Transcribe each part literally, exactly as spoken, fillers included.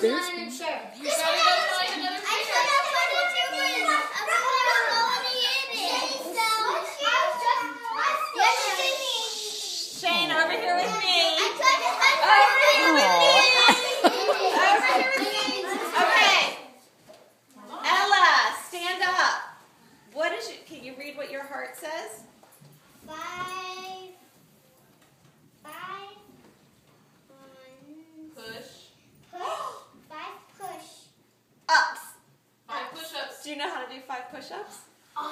There's You gotta go find another I finger. could have put it in it. I'm gonna go in it. Yes, Jimmy. Shane, over here with me. I could have over here with me. Over here with me. Okay. Ella, stand up. What is it? Can you read what your heart says? Five. Five. One. Push. Push. Five push. Ups. Five push-ups. Do you know how to do five push-ups? Oh.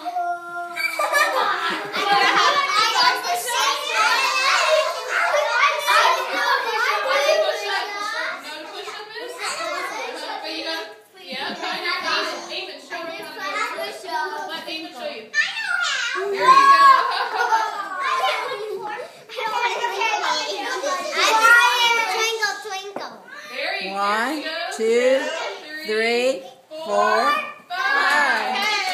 one, two, three, four, five.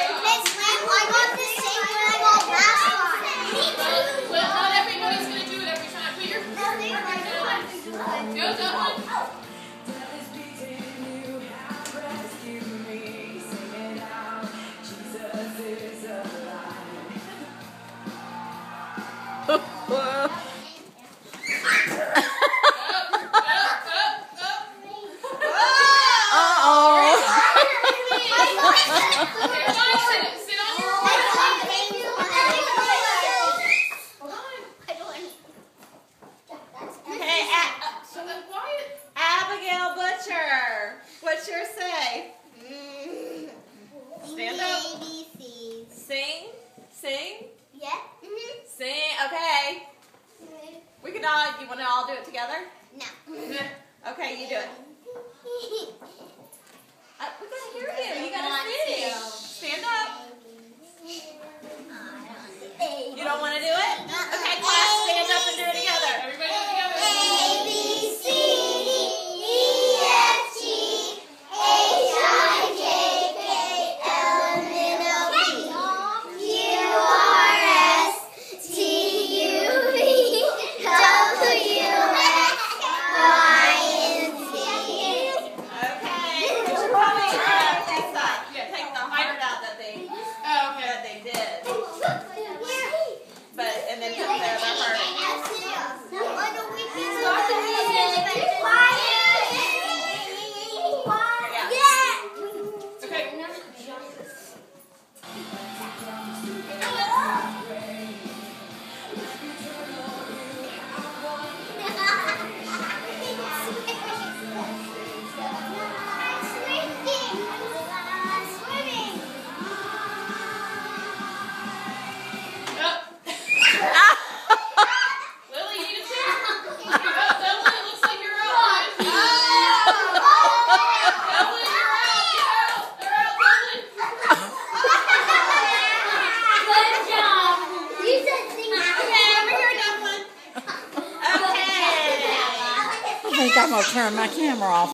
Abigail Butcher, what's your say? Stand up. A B Cs. Sing, sing, Yeah. Mhm. sing. Okay. We can all. You want to all do it together? No. Okay, you do it. Uh, we gotta hear you. You gotta sing. Stand up. You don't want to do it? Okay, class, stand up and do it together. Everybody do it together. A B C D E F G H I J K L M N O P Q R S T U V W X Y and Z. Okay. Put your tummy around this side. Yeah, take the heart out that they Oh, okay. that they did. But and then put the other heart. Lily, you need a chair. Oh, Devlin, it looks like you're out. Devlin, you're out. Get out. You're out, Devlin. Good job. You said sing. Okay, over here, Devlin. Okay. I think I'm gonna turn my camera off.